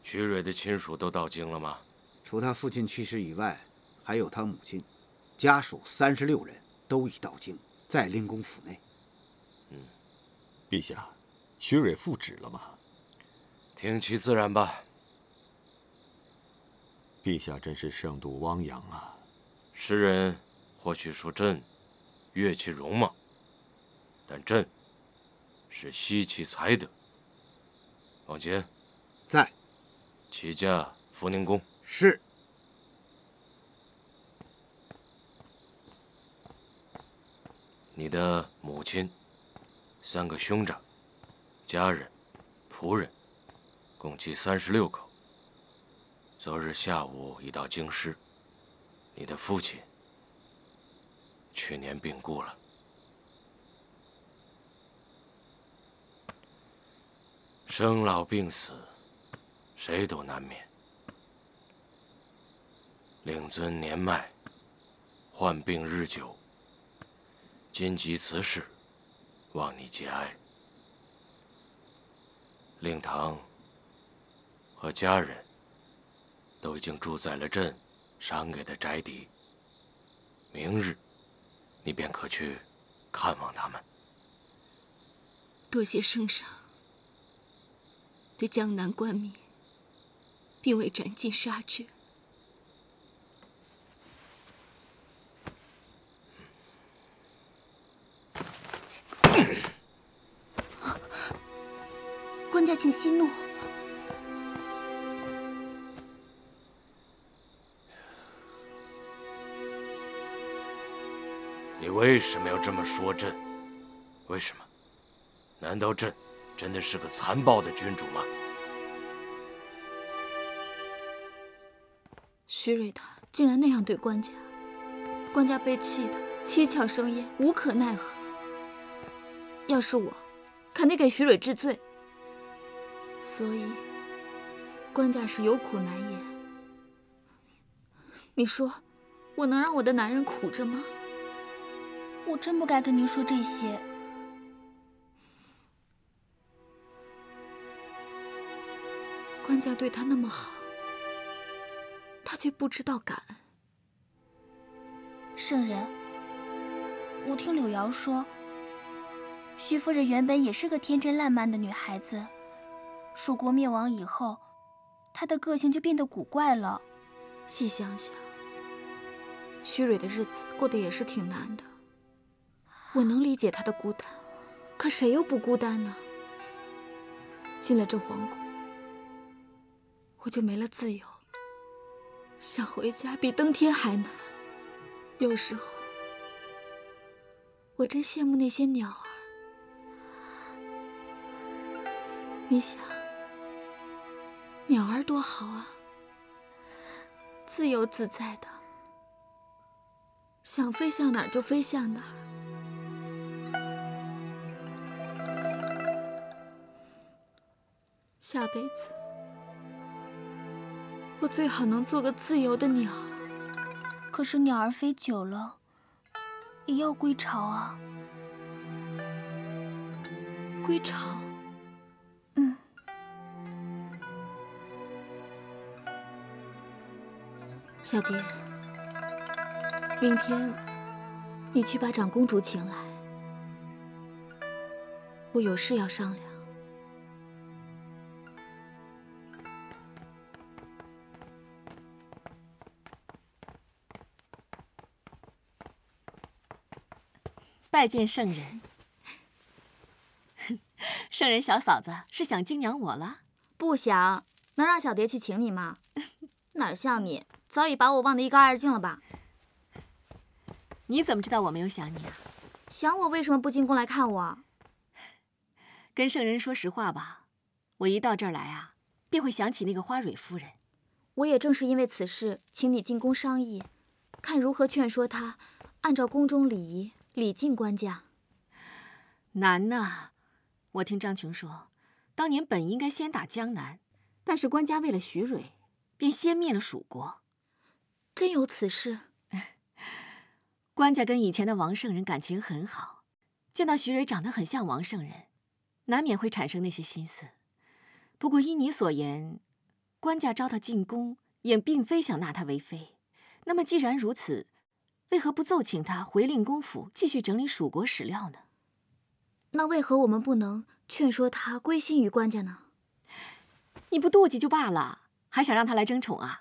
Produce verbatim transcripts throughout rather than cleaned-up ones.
徐蕊的亲属都到京了吗？ 除他父亲去世以外，还有他母亲，家属三十六人都已到京，在灵公府内。 嗯， 陛下，徐蕊复旨了吗？ 听其自然吧。 陛下真是盛度汪洋啊！ 诗人或许说朕悦其容貌，但朕是惜其才德。王坚， 在。 启驾福宁宫。 是。 你的母亲、三个兄长、家人、仆人，共计三十六口。昨日下午已到京师。你的父亲去年病故了。生老病死，谁都难免。令尊年迈，患病日久，今急此事，望你节哀。令堂和家人都已经住在了朕赏给的宅邸。明日，你便可去看望他们。 多谢圣上对江南官民并未斩尽杀绝。 官家请息怒。 你为什么要这么说朕？为什么？难道朕真的是个残暴的君主吗？ 徐蕊他竟然那样对官家，官家被气得七窍生烟，无可奈何。要是我，肯定给徐蕊治罪。所以，官家是有苦难言。你说，我能让我的男人苦着吗？ 我真不该跟您说这些。 官家对他那么好，他却不知道感恩。 圣人，我听柳瑶说，徐夫人原本也是个天真烂漫的女孩子，蜀国灭亡以后，她的个性就变得古怪了。 细想想，徐蕊的日子过得也是挺难的。我能理解她的孤单，可谁又不孤单呢？进了这皇宫，我就没了自由，想回家比登天还难。有时候，我真羡慕那些鸟儿。你想，鸟儿多好啊，自由自在的，想飞向哪儿就飞向哪儿。下辈子，我最好能做个自由的鸟。 可是鸟儿飞久了，也要归巢啊。 归巢？ 嗯。 小蝶，明天你去把长公主请来，我有事要商量。 拜见圣人。圣人小嫂子是想敬仰我了？ 不想，能让小蝶去请你吗？哪像你，早已把我忘得一干二净了吧？ 你怎么知道我没有想你啊？ 想我为什么不进宫来看我？ 跟圣人说实话吧，我一到这儿来啊，便会想起那个花蕊夫人。 我也正是因为此事，请你进宫商议，看如何劝说她，按照宫中礼仪礼敬官家。 难呐！我听张琼说，当年本应该先打江南，但是官家为了徐蕊，便先灭了蜀国。 真有此事？ 官家跟以前的王圣人感情很好，见到徐蕊长得很像王圣人，难免会产生那些心思。不过依你所言， 官家招他进宫，也并非想纳他为妃。那么既然如此，为何不奏请他回令公府，继续整理蜀国史料呢？ 那为何我们不能劝说他归心于官家呢？ 你不妒忌就罢了，还想让他来争宠啊？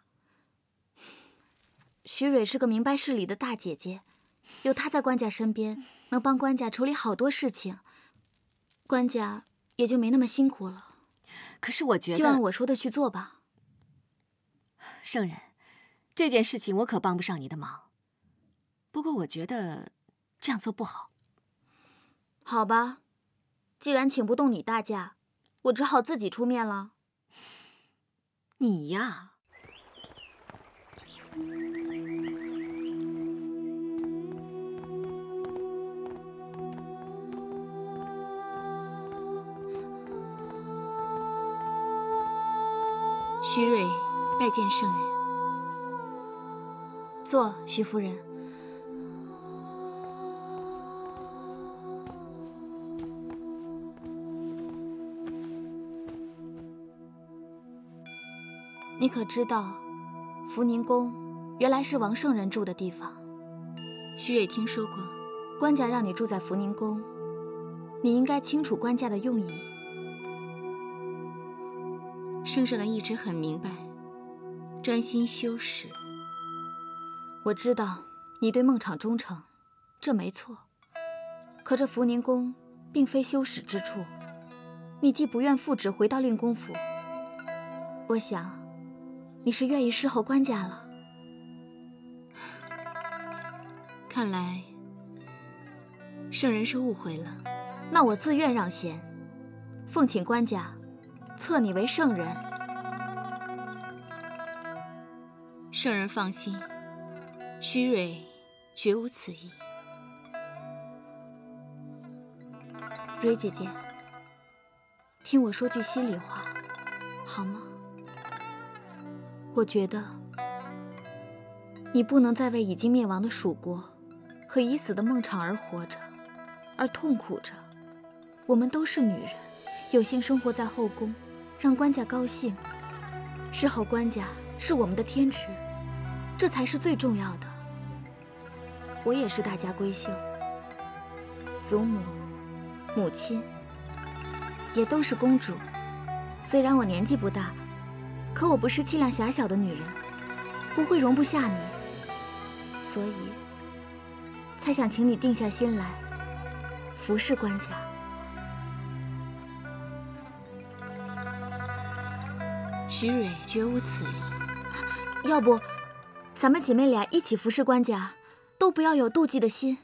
徐蕊是个明白事理的大姐姐，有她在官家身边，能帮官家处理好多事情，官家也就没那么辛苦了。 可是我觉得， 就按我说的去做吧。 圣人，这件事情我可帮不上你的忙。不过我觉得这样做不好。 好吧，既然请不动你大驾，我只好自己出面了。 你呀。 徐蕊拜见圣人。坐，徐夫人。你可知道，福宁宫原来是王圣人住的地方？徐蕊听说过，官家让你住在福宁宫，你应该清楚官家的用意。 圣圣人一直很明白，专心修史。 我知道你对孟昶忠诚，这没错。可这福宁宫并非修史之处，你既不愿复职回到令公府，我想你是愿意侍候官家了。 看来圣人是误会了。 那我自愿让贤，奉请官家册你为圣人。 圣人放心，徐蕊绝无此意。 蕊姐姐，听我说句心里话，好吗？我觉得你不能再为已经灭亡的蜀国和已死的孟昶而活着，而痛苦着。我们都是女人，有幸生活在后宫，让官家高兴，侍候官家是我们的天职，这才是最重要的。我也是大家闺秀，祖母、母亲也都是公主。虽然我年纪不大，可我不是气量狭小的女人，不会容不下你，所以才想请你定下心来，服侍官家。 徐蕊绝无此意。 要不，咱们姐妹俩一起服侍官家，都不要有妒忌的心。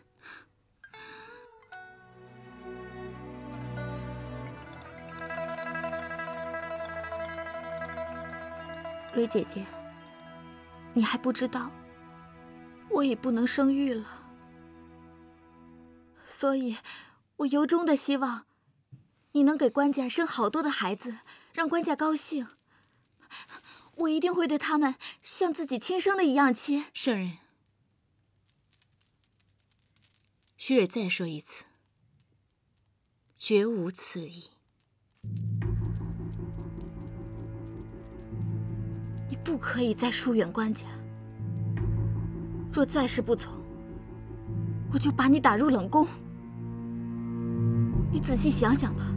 蕊姐姐，你还不知道，我已不能生育了，所以，我由衷的希望你能给官家生好多的孩子，让官家高兴。我一定会对他们像自己亲生的一样亲。 圣人，徐蕊再说一次，绝无此意。 你不可以再疏远官家，若再是不从，我就把你打入冷宫。你仔细想想吧。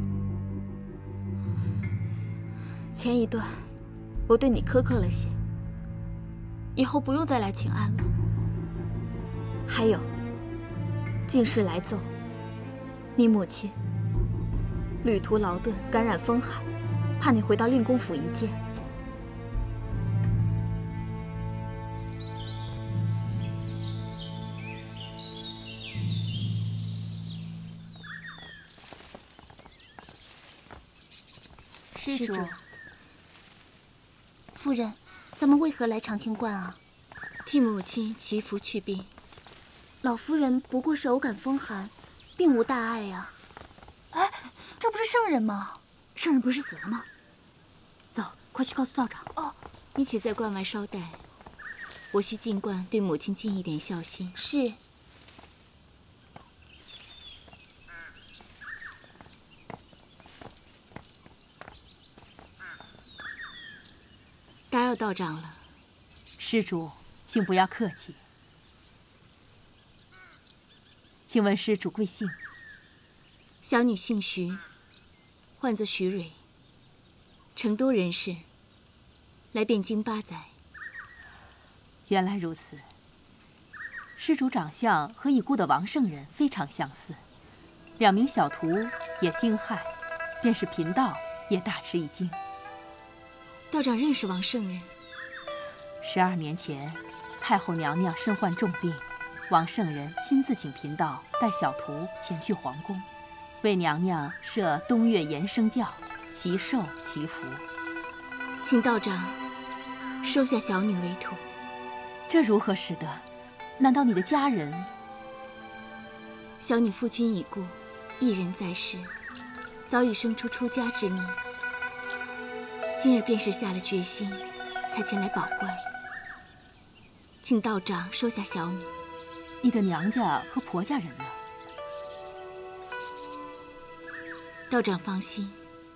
前一段我对你苛刻了些，以后不用再来请安了。还有，近事来奏，你母亲旅途劳顿，感染风寒，怕你回到令公府一见。 施主。夫人，咱们为何来长清观啊？ 替母亲祈福去病。 老夫人不过是偶感风寒，并无大碍呀。哎，这不是圣人吗？ 圣人不是死了吗？走，快去告诉道长。 哦， 你且在关外稍待，我需进观对母亲尽一点孝心。 是。 到道长了。 施主，请不要客气。请问施主贵姓？ 小女姓徐，唤作徐蕊，成都人士，来汴京八载。 原来如此。施主长相和已故的王圣人非常相似，两名小徒也惊骇，便是贫道也大吃一惊。 道长认识王圣人？ 十二年前，太后娘娘身患重病，王圣人亲自请贫道带小徒前去皇宫，为娘娘设东岳延生教，其寿其福。 请道长收下小女为徒。 这如何使得？难道你的家人？ 小女夫君已故，一人在世，早已生出出家之念。今日便是下了决心，才前来保官。请道长收下小女。 你的娘家和婆家人呢？ 道长放心，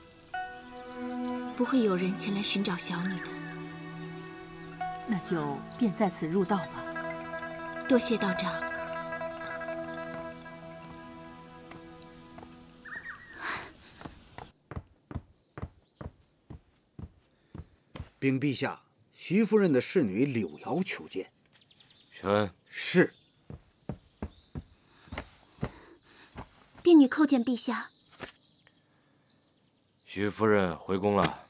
不会有人前来寻找小女的。 那就便在此入道吧。 多谢道长。 禀陛下，徐夫人的侍女柳瑶求见。 宣。 是。 婢女叩见陛下。 徐夫人回宫了？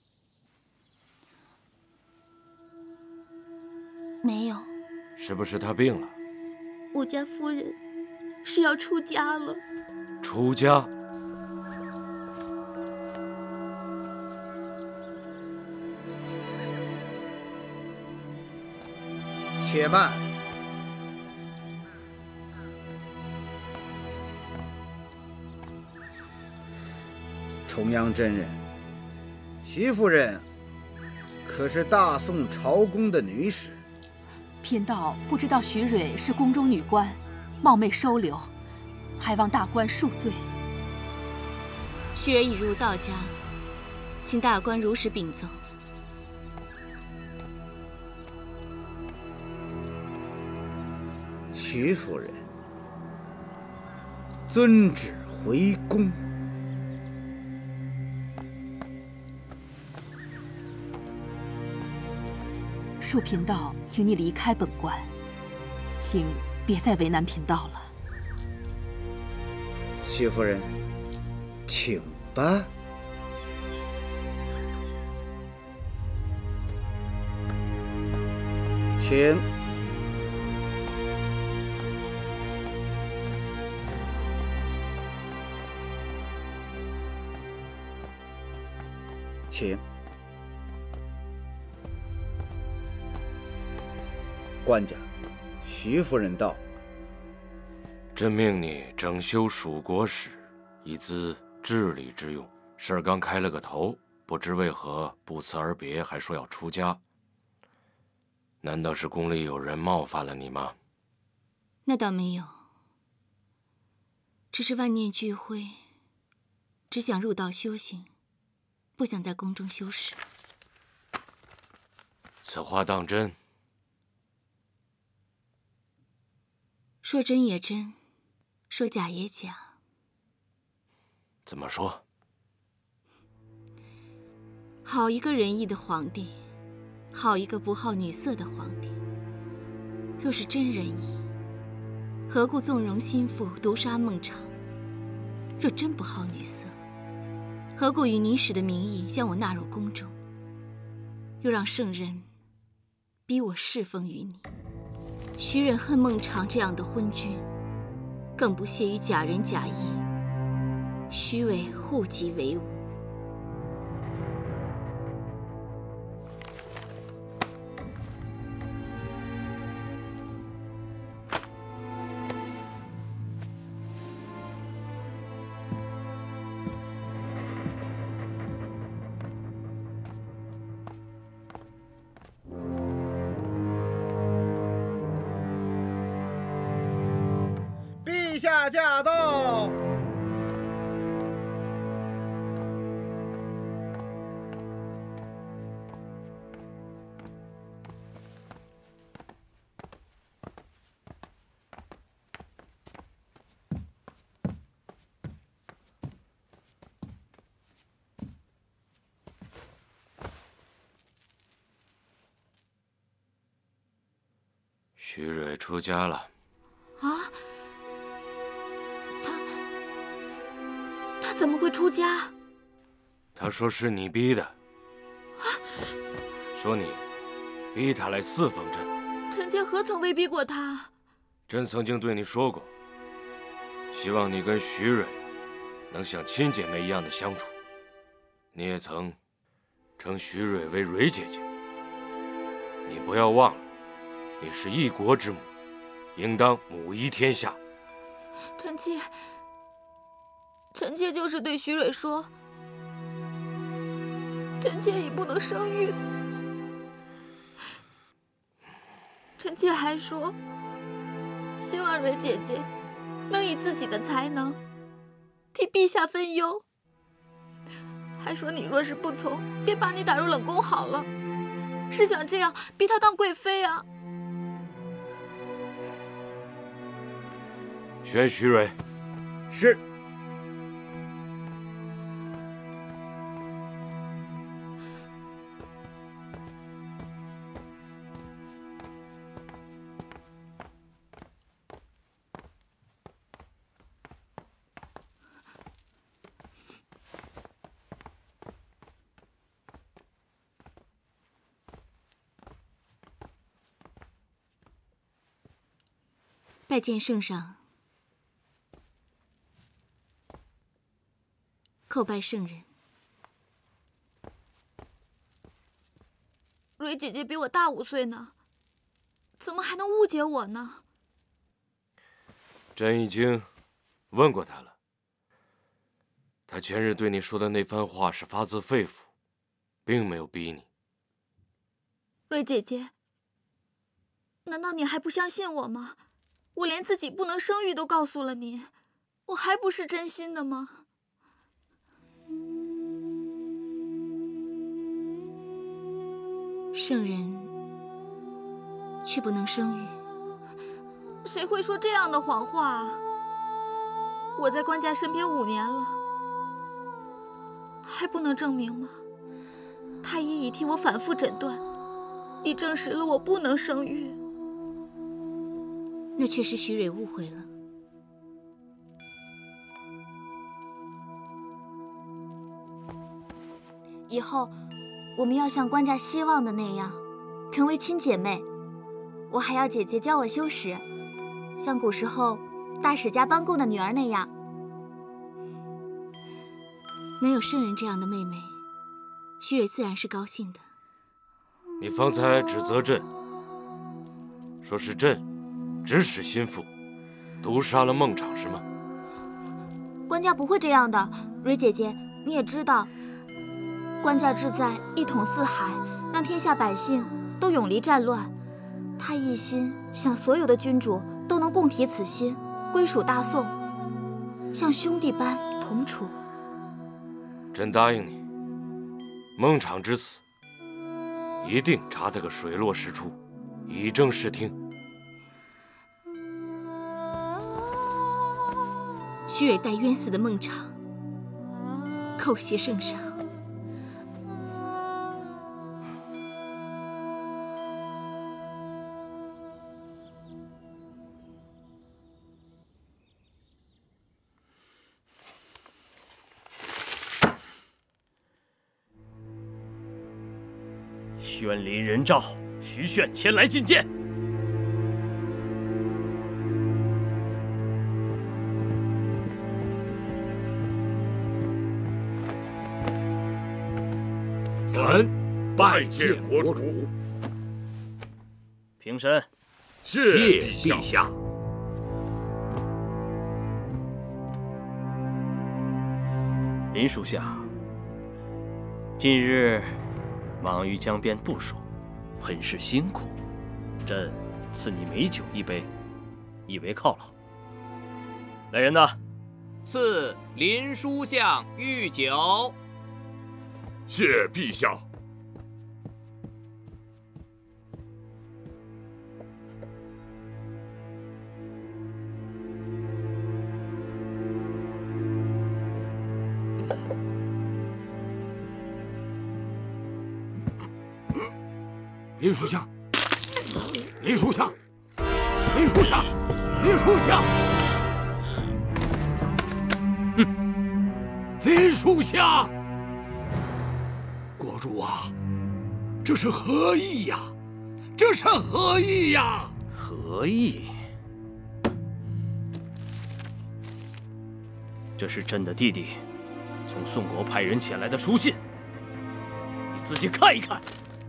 没有。 是不是她病了？ 我家夫人是要出家了。 出家？ 且慢。重阳真人，徐夫人可是大宋朝宫的女史。 贫道不知道徐蕊是宫中女官，冒昧收留，还望大官恕罪。 徐儿已入道家，请大官如实禀奏。 徐夫人，遵旨回宫。 恕贫道，请你离开本官，请别再为难贫道了。 徐夫人，请吧。请。请。官家，徐夫人到。 朕命你整修蜀国史，以资治理之用。事儿刚开了个头，不知为何不辞而别，还说要出家。难道是宫里有人冒犯了你吗？ 那倒没有，只是万念俱灰，只想入道修行，不想在宫中修史。 此话当真？ 说真也真，说假也假。 怎么说？ 好一个仁义的皇帝，好一个不好女色的皇帝。若是真仁义，何故纵容心腹毒杀孟昶？若真不好女色，何故以女史的名义将我纳入宫中，又让圣人逼我侍奉于你？徐忍恨孟昶这样的昏君，更不屑于假仁假义，虚伪护己为伍。 陛下驾到！ 徐蕊出家了。 啊？他他怎么会出家？ 他说是你逼的。 啊！ 说你逼他来侍奉朕。 臣妾何曾威逼过他？ 朕曾经对你说过，希望你跟徐蕊能像亲姐妹一样的相处。你也曾称徐蕊为蕊姐姐。你不要忘了，你是一国之母，应当母仪天下。 臣妾，臣妾就是对徐蕊说，臣妾已不能生育。臣妾还说，希望蕊姐姐能以自己的才能替陛下分忧。还说你若是不从，便把你打入冷宫好了。是想这样逼她当贵妃啊？ 宣徐蕊。 是。 拜见圣上，叩拜圣人。 蕊姐姐比我大五岁呢，怎么还能误解我呢？ 朕已经问过他了，他前日对你说的那番话是发自肺腑，并没有逼你。 蕊姐姐，难道你还不相信我吗？我连自己不能生育都告诉了你，我还不是真心的吗？ 圣人却不能生育， 谁会说这样的谎话啊？我在官家身边五年了，还不能证明吗？太医已替我反复诊断，已证实了我不能生育。 那却是徐蕊误会了。 以后我们要像官家希望的那样，成为亲姐妹。我还要姐姐教我修史，像古时候大史家班固的女儿那样。 能有圣人这样的妹妹，徐蕊自然是高兴的。 你方才指责朕，说是朕指使心腹毒杀了孟昶，是吗？ 官家不会这样的，蕊姐姐，你也知道，官家志在一统四海，让天下百姓都永离战乱。他一心想所有的君主都能共体此心，归属大宋，像兄弟般同处。 朕答应你，孟昶之死一定查得个水落石出，以正视听。 徐蕊待冤死的孟昶，叩谢圣上。 宣临人诏，徐铉前来觐见。 臣拜见国主。 平身。 谢陛下。 林属下，近日忙于江边部署，很是辛苦，朕赐你美酒一杯，以为犒劳。来人呐， 赐林书相御酒。 谢陛下。 林属相，林属相， 林属下，林属下，哼，林属下，国主啊，这是何意呀？这是何意呀？ 何意？这是朕的弟弟从宋国派人遣来的书信，你自己看一看。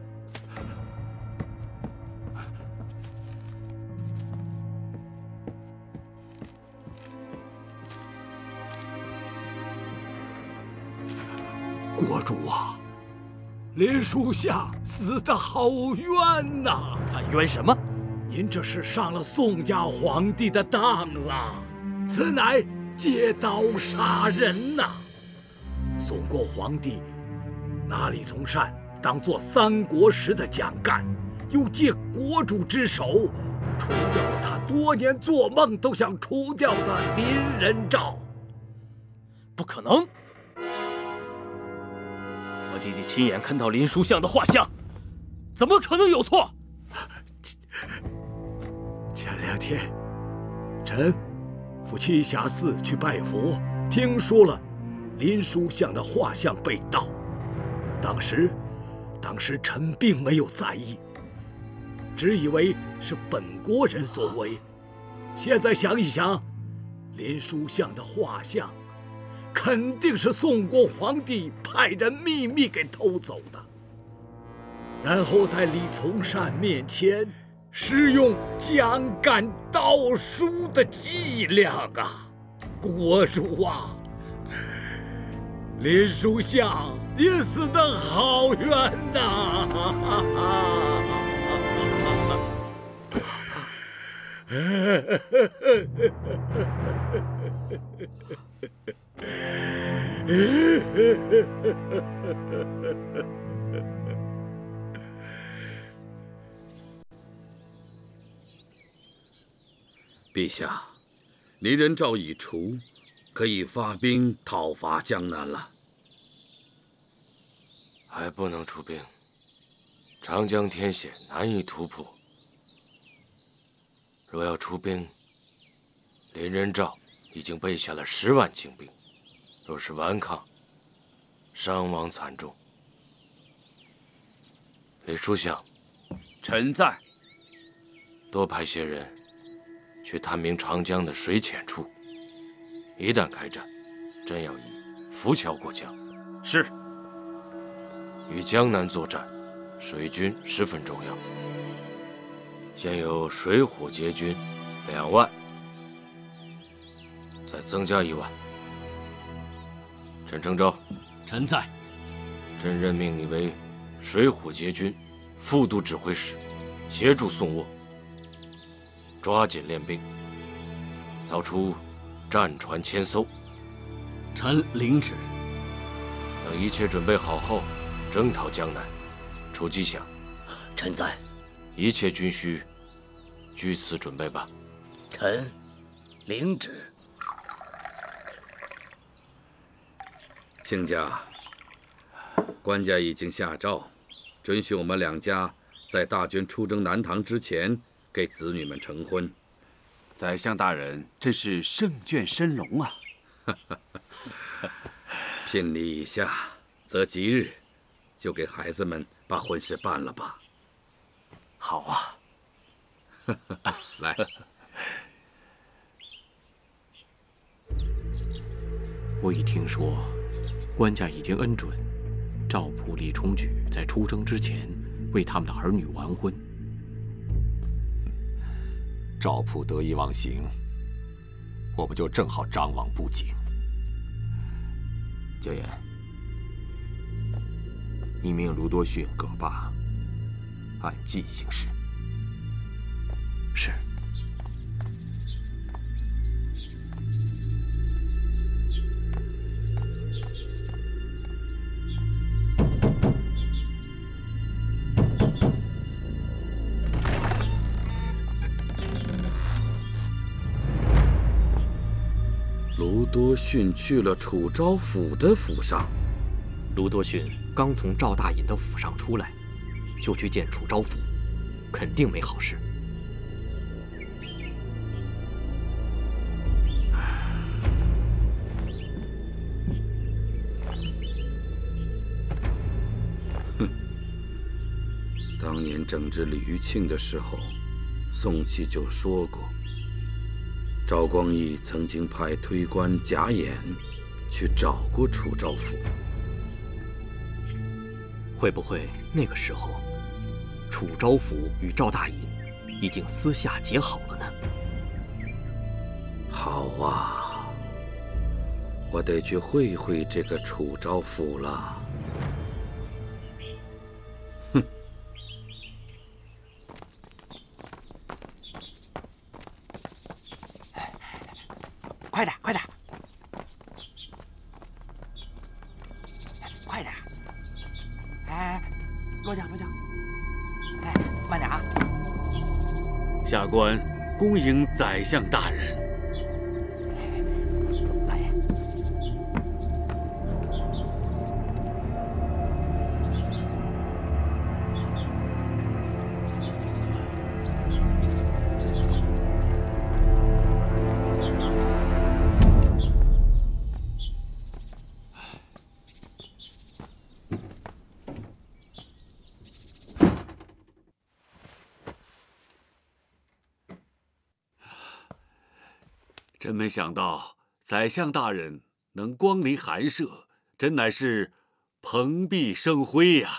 国主啊，林属下死得好冤呐！ 他冤什么？ 您这是上了宋家皇帝的当了，此乃借刀杀人呐！宋国皇帝拿李从善当做三国时的蒋干，又借国主之手除掉了他多年做梦都想除掉的林仁兆。 不可能！我弟弟亲眼看到林书相的画像，怎么可能有错？ 前两天，臣赴栖霞寺去拜佛，听说了林书相的画像被盗。当时，当时臣并没有在意，只以为是本国人所为。现在想一想，林书相的画像肯定是宋国皇帝派人秘密给偷走的，然后在李从善面前使用蒋干盗书的伎俩啊！国主啊，林书相，你死得好冤呐！ 陛下，林仁兆已除，可以发兵讨伐江南了。 还不能出兵，长江天险难以突破。若要出兵，林仁兆已经备下了十万精兵，若是顽抗，伤亡惨重。李书相， 臣在。 多派些人去探明长江的水浅处，一旦开战，朕要以浮桥过江。 是。 与江南作战，水军十分重要。现有水火节军两万，再增加一万。陈承昭， 臣在。 朕任命你为水火节军副都指挥使，协助宋沃，抓紧练兵，造出战船千艘。 臣领旨。 等一切准备好后，征讨江南，出击饷。 臣在。 一切军需，据此准备吧。 臣领旨。 亲家，官家已经下诏，准许我们两家在大军出征南唐之前给子女们成婚。 宰相大人真是圣眷深隆啊！ 聘礼已下，择吉日就给孩子们把婚事办了吧。 好啊。 来。 我已听说，官家已经恩准赵普、李重举在出征之前为他们的儿女完婚。 赵普得意忘形，我们就正好张网布景。 焦言，你命卢多逊、葛霸按计行事。 是。 卢多逊去了楚昭府的府上。 卢多逊刚从赵大隐的府上出来，就去见楚昭府，肯定没好事。 当年整治李玉庆的时候，宋琦就说过，赵光义曾经派推官贾琰去找过楚昭府。 会不会那个时候，楚昭府与赵大隐已经私下结好了呢？ 好啊，我得去会会这个楚昭府了。哼！ 快点，快点，快点！哎，落脚，落脚！哎，慢点啊！ 下官恭迎宰相大人。真没想到，宰相大人能光临寒舍，真乃是蓬荜生辉呀！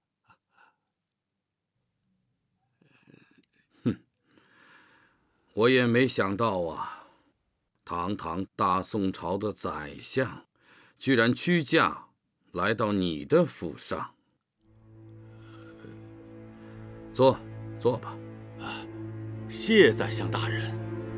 哼，我也没想到啊，堂堂大宋朝的宰相，居然屈驾来到你的府上。坐，坐吧。 谢宰相大人。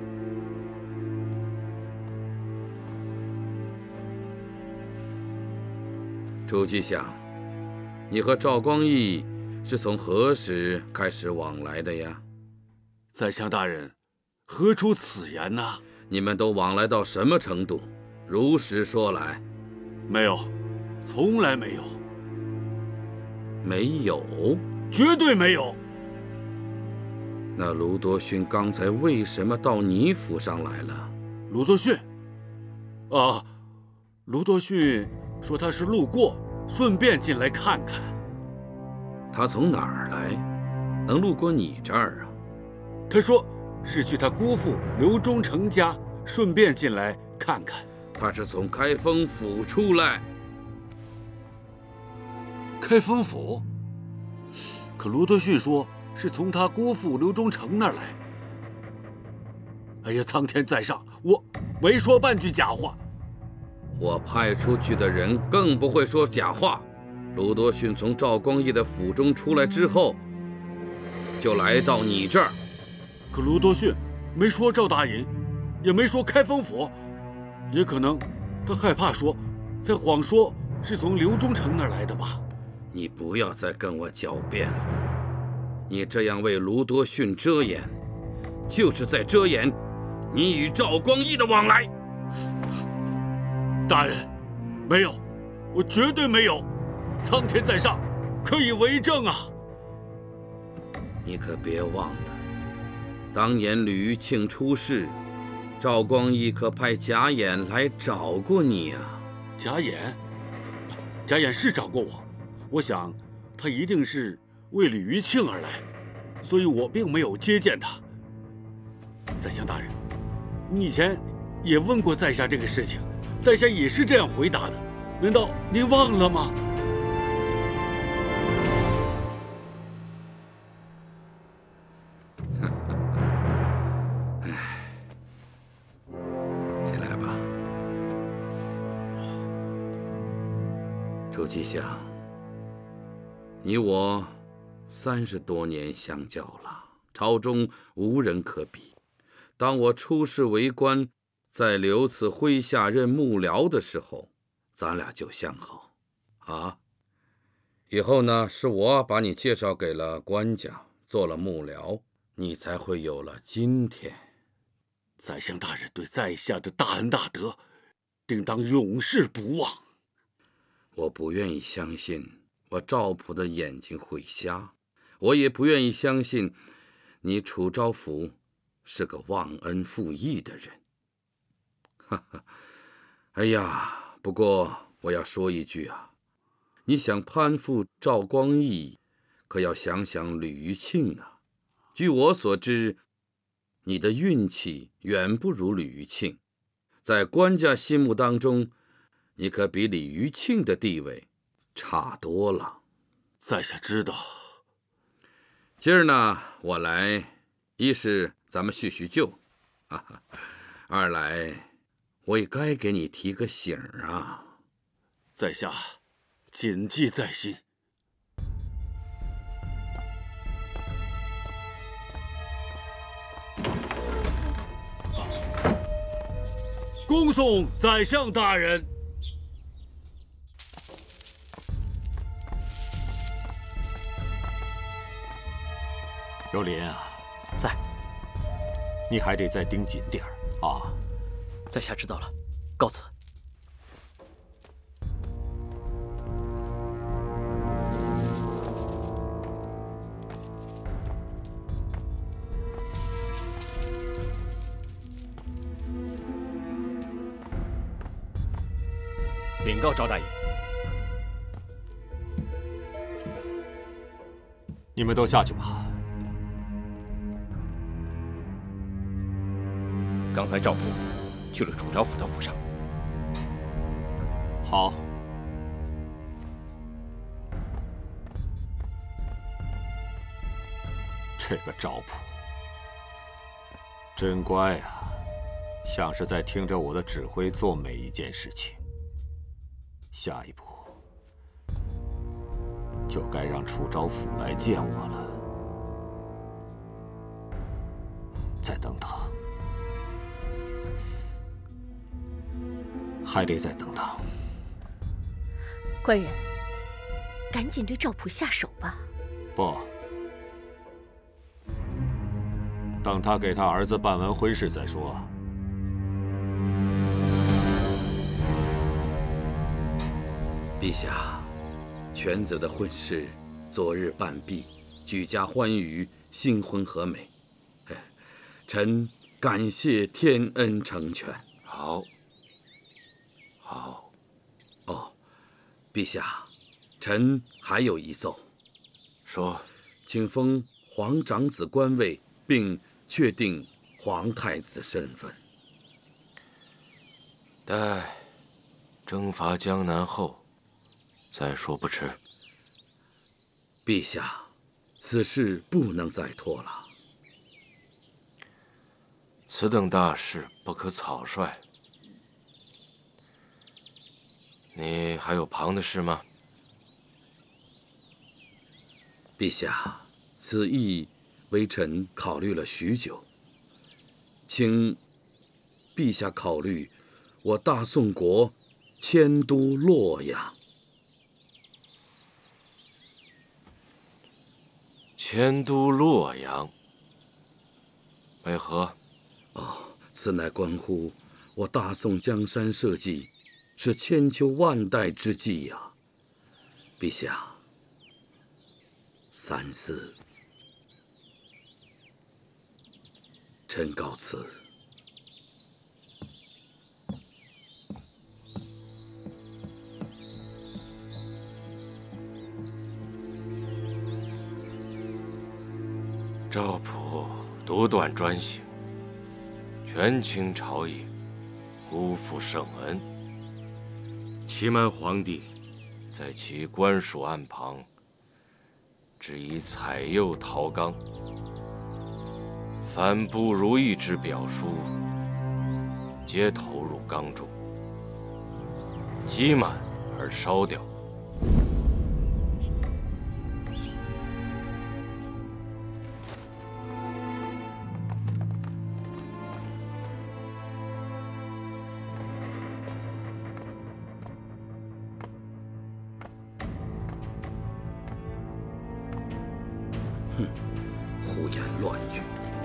朱吉祥，你和赵光义是从何时开始往来的呀？ 宰相大人，何出此言呢？ 你们都往来到什么程度？如实说来。 没有，从来没有。 没有？ 绝对没有。 那卢多勋刚才为什么到你府上来了？ 卢多勋？啊，卢多勋说他是路过，顺便进来看看。 他从哪儿来，能路过你这儿啊？ 他说是去他姑父刘忠诚家，顺便进来看看。 他是从开封府出来。 开封府？可卢德逊说是从他姑父刘忠诚那儿来。哎呀，苍天在上，我没说半句假话。 我派出去的人更不会说假话。卢多逊从赵光义的府中出来之后，就来到你这儿。 可卢多逊没说赵大隐，也没说开封府，也可能他害怕说，再谎说是从刘忠诚那儿来的吧。 你不要再跟我狡辩了，你这样为卢多逊遮掩，就是在遮掩你与赵光义的往来。 大人，没有，我绝对没有，苍天在上，可以为证啊！ 你可别忘了，当年吕玉庆出事，赵光义可派贾琰来找过你啊。 贾琰，贾琰是找过我，我想他一定是为吕玉庆而来，所以我并没有接见他。宰相大人，你以前也问过在下这个事情。在下也是这样回答的，难道您忘了吗？ 唉，起来吧。周吉祥，你我三十多年相交了，朝中无人可比。当我出仕为官，在刘慈麾下任幕僚的时候，咱俩就相好啊。以后呢，是我把你介绍给了官家，做了幕僚，你才会有了今天。 宰相大人对在下的大恩大德，定当永世不忘。 我不愿意相信我赵普的眼睛会瞎，我也不愿意相信你楚昭府是个忘恩负义的人。哈哈，哎呀，不过我要说一句啊，你想攀附赵光义， 可要想想吕余庆啊。据我所知，你的运气远不如吕余庆，在官家心目当中，你可比李余庆的地位差多了。 在下知道。 今儿呢，我来，一是咱们叙叙旧，啊，二来我也该给你提个醒啊。 在下谨记在心。恭送宰相大人。 有林啊， 在。 你还得再盯紧点儿啊。 在下知道了，告辞。 禀告赵大爷， 你们都下去吧。 刚才赵普去了楚昭府的府上。 好。这个赵普真乖啊，像是在听着我的指挥做每一件事情。下一步就该让楚昭府来见我了。再等等，还得再等等。 官人，赶紧对赵普下手吧。 不，等他给他儿子办完婚事再说。 陛下，犬子的婚事昨日办毕，举家欢愉，新婚和美。臣感谢天恩成全。 好，好。 哦，陛下，臣还有一奏。 说， 请封皇长子官位，并确定皇太子身份。 待征伐江南后再说不迟。 陛下，此事不能再拖了。 此等大事不可草率。你还有旁的事吗？ 陛下，此意微臣考虑了许久，请陛下考虑我大宋国迁都洛阳。 迁都洛阳，为何？ 哦，此乃关乎我大宋江山社稷，是千秋万代之计呀、啊。陛下，三思。臣告辞。 赵普独断专行，权倾朝野，辜负圣恩。欺瞒皇帝，在其官署案旁，只以采柚陶缸，凡不如意之表书，皆投入缸中，积满而烧掉。 哼，胡言乱语。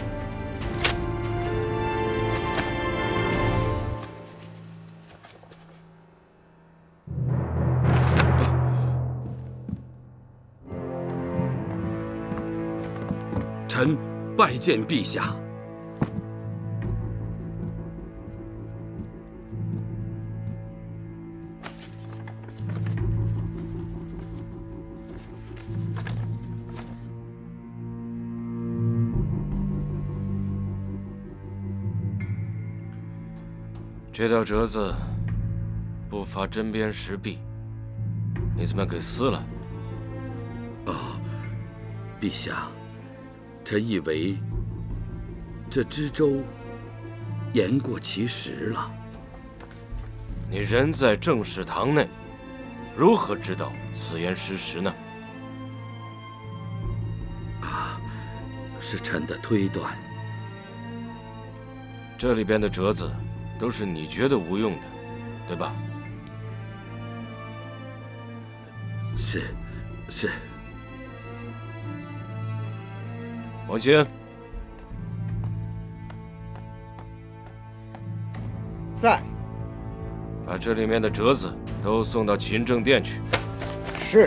臣拜见陛下。 这道折子不乏针砭时弊，你怎么给撕了？ 哦，陛下，臣以为这知州言过其实了。 你人在正事堂内，如何知道此言事实呢？ 啊，是臣的推断。 这里边的折子都是你觉得无用的，对吧？ 是，是。 王清， 在。 把这里面的折子都送到勤政殿去。 是。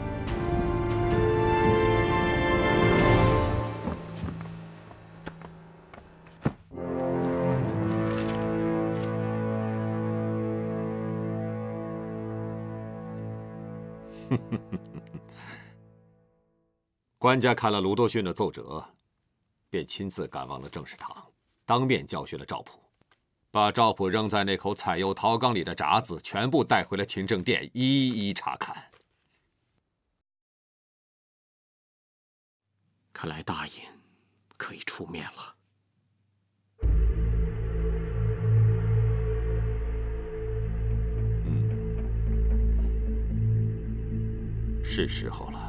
官家看了卢多勋的奏折，便亲自赶往了正事堂，当面教训了赵普，把赵普扔在那口采油陶缸里的札子全部带回了勤政殿，一一查看。 看来大隐可以出面了。 嗯，是时候了。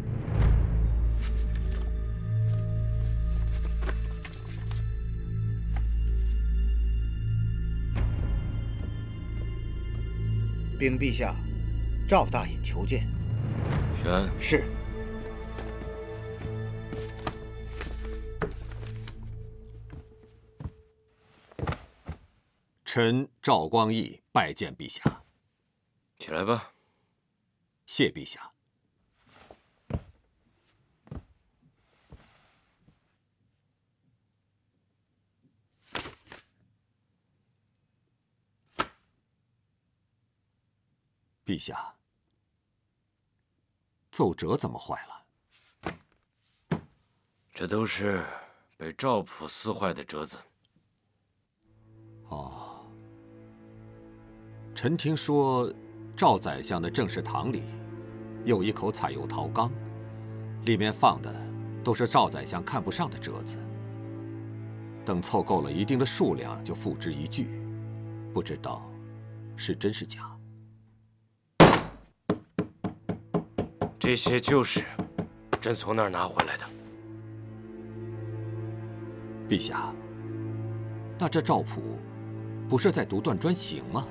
禀陛下，赵大隐求见。 宣。 是。 臣赵光义拜见陛下。 起来吧。 谢陛下。陛下，奏折怎么坏了？ 这都是被赵普撕坏的折子。 哦，臣听说赵宰相的正事堂里有一口采油陶缸，里面放的都是赵宰相看不上的折子。等凑够了一定的数量，就付之一炬。不知道是真是假。 这些就是朕从那儿拿回来的。 陛下，那这赵普不是在独断专行吗？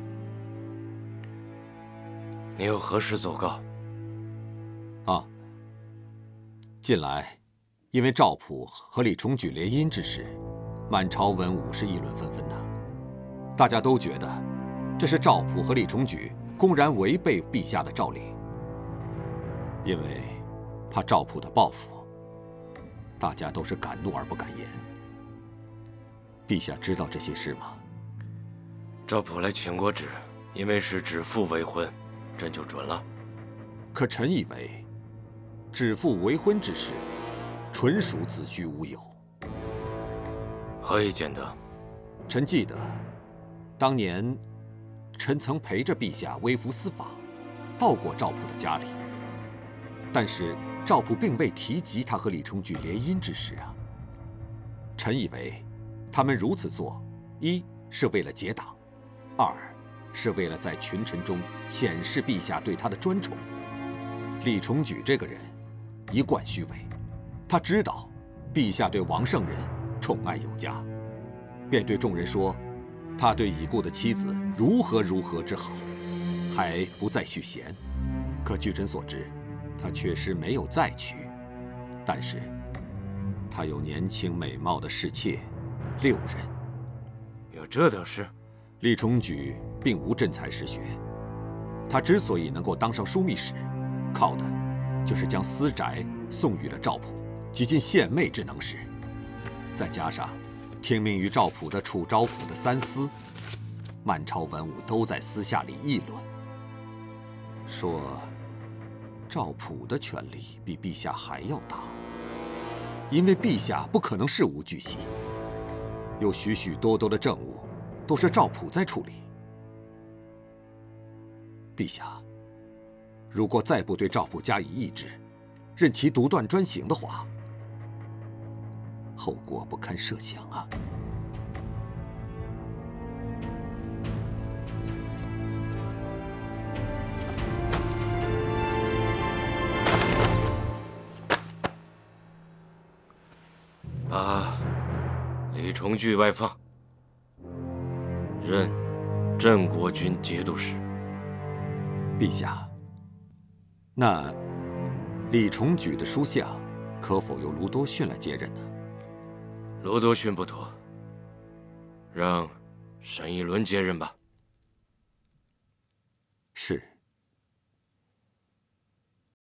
你有何事奏告？ 啊，近来因为赵普和李重举联姻之事，满朝文武是议论纷纷的。大家都觉得这是赵普和李重举公然违背陛下的诏令。因为怕赵普的报复，大家都是敢怒而不敢言。陛下知道这些事吗？ 赵普来请过旨，因为是指腹为婚，朕就准了。 可臣以为，指腹为婚之事，纯属子虚乌有。 何以见得？ 臣记得，当年，臣曾陪着陛下微服私访，到过赵普的家里。但是赵普并未提及他和李重举联姻之事啊。臣以为，他们如此做，一是为了结党，二是为了在群臣中显示陛下对他的专宠。李重举这个人一贯虚伪，他知道陛下对王圣人宠爱有加，便对众人说，他对已故的妻子如何如何之好，还不再续弦。可据臣所知，他确实没有再娶，但是他有年轻美貌的侍妾六人。 有这等事？ 李重举并无真才实学，他之所以能够当上枢密使，靠的就是将私宅送予了赵普，极尽献媚之能事。再加上听命于赵普的楚昭府的三司，满朝文武都在私下里议论，说赵普的权力比陛下还要大，因为陛下不可能事无巨细，有许许多多的政务都是赵普在处理。陛下，如果再不对赵普加以抑制，任其独断专行的话，后果不堪设想啊！ 把李重聚外放，任镇国军节度使。 陛下，那李重举的书相可否由卢多逊来接任呢？ 卢多逊不妥，让沈一伦接任吧。 是。